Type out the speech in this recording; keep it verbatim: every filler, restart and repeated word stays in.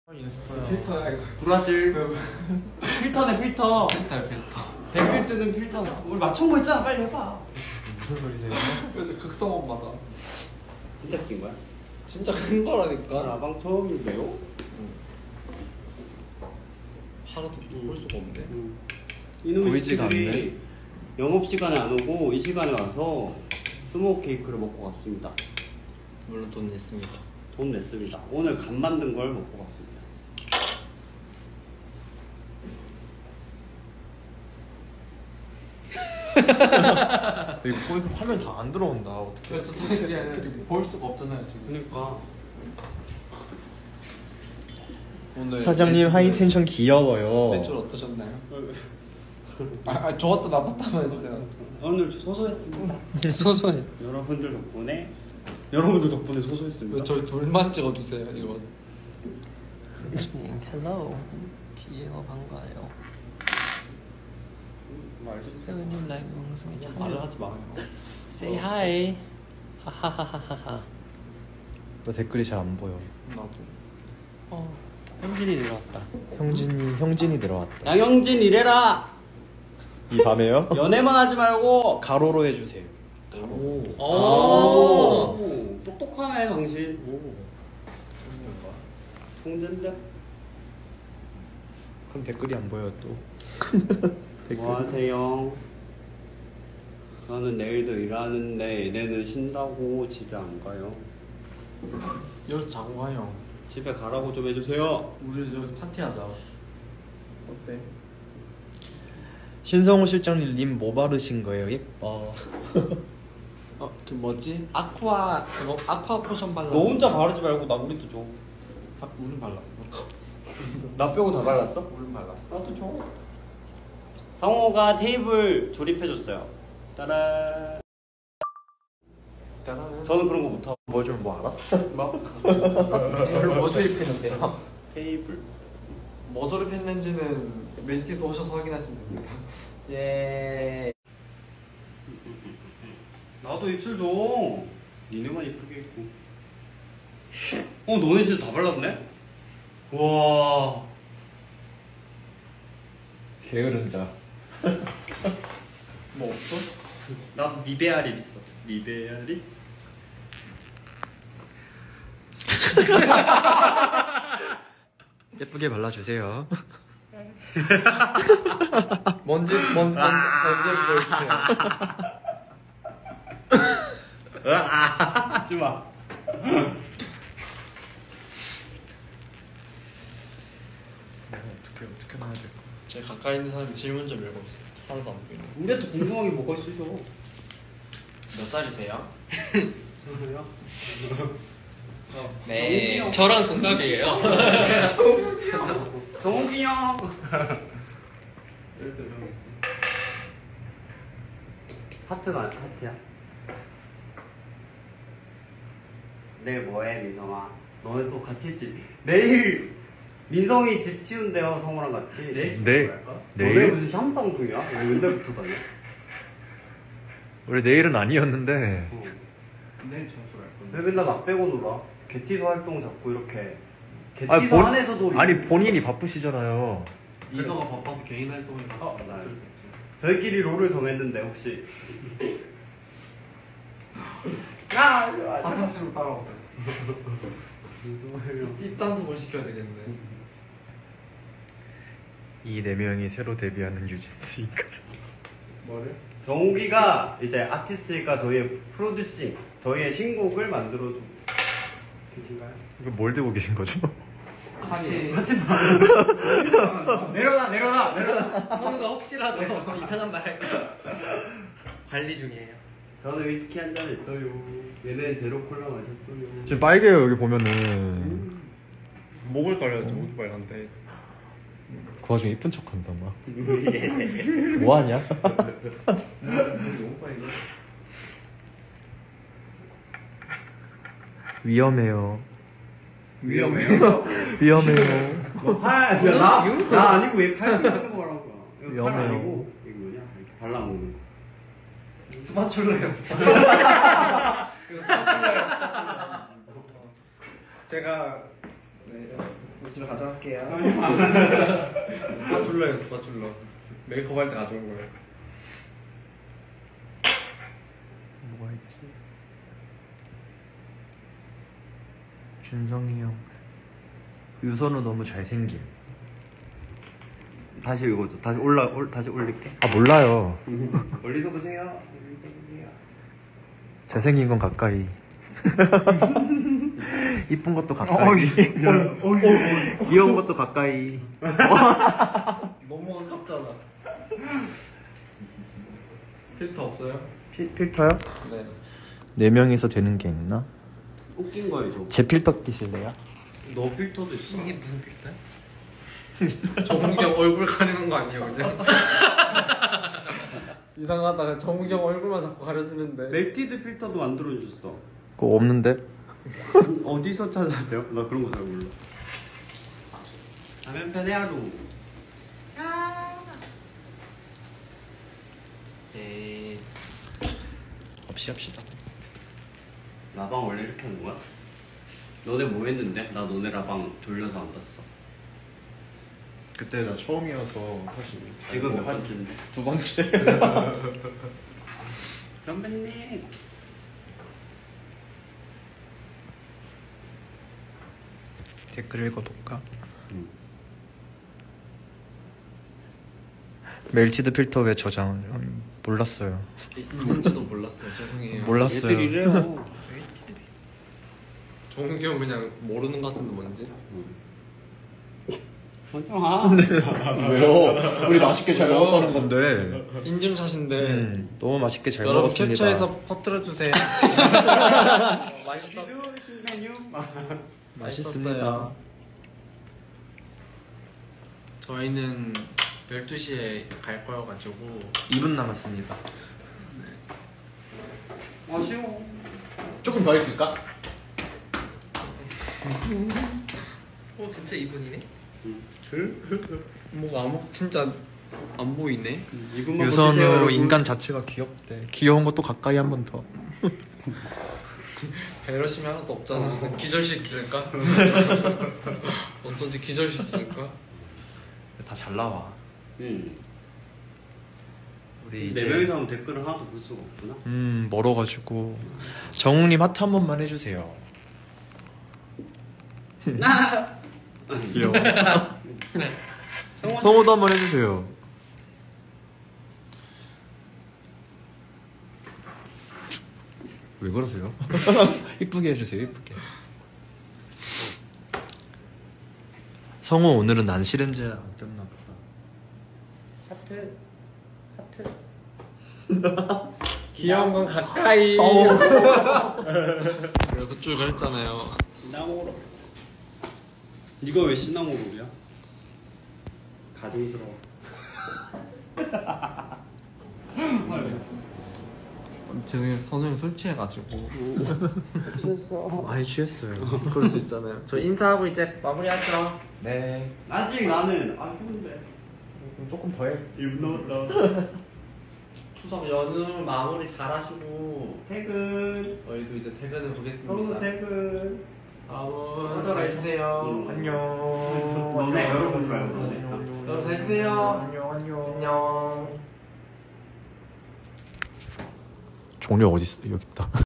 인스타야. 필터야 이거. 브라질. 필터네 필터. 필터야 필터. 백필트는 필터. 우리 맞춘 거 있잖아. 빨리 해봐. 무슨 소리세요? 그래서 극성 엄마다. 진짜 낀 거야? 진짜 큰 거라니까. 라방 처음인데요? 응. 하나도 볼 수가 없네. 응. 이놈의 보이지가 친구들이 않네. 영업 시간에 안 오고 이 시간에 와서 스모크 케이크를 먹고 갔습니다. 물론 돈 냈습니다. 돈 냈습니다. 오늘 간 만든 걸 먹고 갔습니다. 이거 보니까 화면 다 안 들어온다. 어떻게? 그래서 사실 볼 수가 없잖아요 지금. 그러니까 오늘 사장님 하이텐션 귀여워요. 매출 어떠셨나요? 아, 아 좋았다 나빴다만 해주세요. 오늘 소소했습니다. 소소해. 여러분들 덕분에 여러분들 덕분에 소소했습니다. 저희 둘만 찍어주세요 이거. 헬로 귀여워 반가워요. 회원님 라이브 방송에 말을 참여 하지 마요. Say hi 하하하하하. 나 댓글이 잘 안 보여. 나도. 어 현진이 들어왔다. 형진이 형진이 들어왔다. 양형진 이래라. 이 밤에요? 연애만 하지 말고 가로로 해주세요. 오. 오, 오, 똑똑하네 당신. 오. 통젠데? 그럼 댓글이 안 보여 또. 뭐 하세요? 저는 내일도 일하는데 얘네는 쉰다고 집에 안 가요. 여기서 자고 가요. 집에 가라고 좀 해주세요. 우리 여기서 파티하자. 어때? 신성우 실장님 님 뭐 바르신 거예요? 예뻐. 어, 그 뭐지? 아쿠아 그거 아쿠아 포션 발라. 너 혼자 바르지 말고 나 우리도 줘. 아, 우린 발랐어. 나 빼고 다 발랐어? 우린 발랐어. 나도 줘. 성호가 테이블 조립해줬어요. 따라. 따라는. 저는 그런 거 못하고. 뭐 좀 뭐 알아? 뭐? 별로 뭐 조립해주세요. 테이블. 뭐 조립했는지는 멜티도 오셔서 확인하시면 됩니다. 예. 나도 입술 줘. 니네만 이쁘게 입고. 어, 너네 진짜 다 발랐네? 와. 게으른자. 뭐 없어? 나도 니베아 립 있어. 니베아 립? 예쁘게 발라주세요. 먼지 먼지 먼지 보여주세요. 아, 하지 마. 어떻게 어떻게 나야 될까? 제 가까이 있는 사람이 질문 좀 읽어주세요. 하나도 안 보이네. 우리한테 궁금한 게 뭐가 있으셔? 몇 살이세요? 저요? 네. 저랑 동갑이에요. 정욱이 형. 하트가 아니- 하트야. 내일 뭐해 민성아? 너네 또 같이 있지? 내일 민성이 집 치운대요 성우랑 같이. 네. 너네 내일? 무슨 샴쌍둥이야? 왜 맨날 붙어 다녀? 원래 내일은 아니었는데. 어. 내일 청소를 할 건데. 왜 맨날 나 빼고 놀아? 게티서 활동 자꾸 이렇게. 아니, 게티서 본- 안에서도 아니 본인이 바쁘시잖아요. 리더가 바빠서 개인 활동을 가서 어, 나 저희끼리 롤을 정했는데 혹시 야! 이리 와. 화장실로 따라오세요. 팁단속을 시켜야 되겠네. 이 네 명이 새로 데뷔하는 유지스니까. 뭐를? 정욱이가 이제 아티스트니까 저희의 프로듀싱, 저희의 신곡을 만들어줘 계신가요? 이거 뭘 들고 계신 거죠? 같이 하지 마. 내려놔, 내려놔, 내려놔. 선우가 혹시라도 이상한 말 할까 관리 중이에요. 저는 위스키 한 잔 했어요. 얘는 제로 콜라 마셨어요. 지금 빨개요 여기 보면은. 목을 가려야지. 목이 빨간데. 그 와중에 이쁜 척한다 막. 뭐하냐? 너무 빨개. 위험해요. 위험해요. 위험해요. 팔, 야, 나, 나 아니고 왜 팔 하는 거 말한 거야? 이거 팔 위험해요. 아니고 이거 뭐냐? 이렇게 발라먹는 거. 스파츌라요. 스파츌라. 이거 스파츌라요. 스파츌라. 제가 네. 집에 가져갈게요. 스파츌러예요 스파츌러. 메이크업 할 때 가져온 거예요. 뭐가 있지? 준성이 형. 유선우 너무 잘생김. 다시 이거 다시 올라 올 다시 올릴게. 아 몰라요. 멀리서 보세요. 멀리서 보세요. 잘생긴 건 가까이. 이쁜 것도 가까이. 귀여운 것도 가까이. 너무 아깝잖아. 필터 없어요? 피, 필터요? 네. 네 명이서 되는 게 있나? 웃긴 거예요. 제 필터 끼실래요? 너 필터도 있어. 이게 무슨 필터야? 정욱이 형 얼굴 가리는 거 아니에요 그냥? 이상하다. 정욱이 형 얼굴만 자꾸 가려지는데. 멜티드 필터도 만들어줬어. 그거 없는데? 어디서 찾아야 돼요? 나 그런 거 잘 몰라. 라면 편해 하루. 에이 없이 합시다. 라방 원래 이렇게 하는 거야? 너네 뭐 했는데? 나 너네 라방 돌려서 안 봤어. 그때 나 처음이어서 사실 지금 몇 번째인데? 두 번째. 선배님. 댓글 읽어볼까? 응. 멜티드 필터 왜 저장을? 음, 몰랐어요. 뭔지도 몰랐어요 죄송해요. 몰랐어요. 얘들 이래요. 정욱이 형 그냥 모르는 것 같은데 뭔지? 선영아. 왜요? 우리 맛있게 잘 먹었다는 건데. 인증샷인데. 음, 너무 맛있게 잘 여러분 먹었습니다. 캡처해서 퍼뜨려 주세요. 맛있어. 신메뉴. 맛있습니다. 저희는 열두 시에 갈 거여가지고 이 분 남았습니다. 아쉬워. 조금 더 있을까? 어 진짜 이분이네? 뭐가 아무 진짜 안 보이네. 이분만 유선우 보세요, 여러분. 인간 자체가 귀엽대. 귀여운 것도 가까이 한 번 더. 배려심이 하나도 없잖아. 기절시킬까? 어쩐지 기절시킬까? 다 잘 나와. 응. 우리 네 이제 명이서 하면 댓글을 하나도 볼 수가 없구나. 음 멀어가지고 정웅님 하트 한 번만 해주세요. 귀여워. 성우도 한 번 해주세요. 왜 그러세요? 이쁘게 해주세요. 이쁘게. 성우 오늘은 난 싫은지 안 꼈나 보다. 하트 하트 귀여운 건 가까이. 내가 그쪽 그랬잖아요. 시나모로. 이거 왜 시나모로야? 가증스러워. 죄송해요. 선우형 술 취해가지고. 많이 취했어요. 그럴 수 있잖아요. 저 인사하고 이제 마무리하죠. 네. 아직 나는 아쉬운데. 그럼 조금 더 해. 일 남았다. 추석 연휴 마무리 잘하시고 퇴근. 저희도 이제 퇴근해 서로 보겠습니다. 퇴근. 여러분 잘 쉬세요. 응. 안녕. 너네 여러분 말고 너네. 여러분 잘 쉬세요. 안녕 안녕. 안녕. 종료 어디 있어? 여기 있다.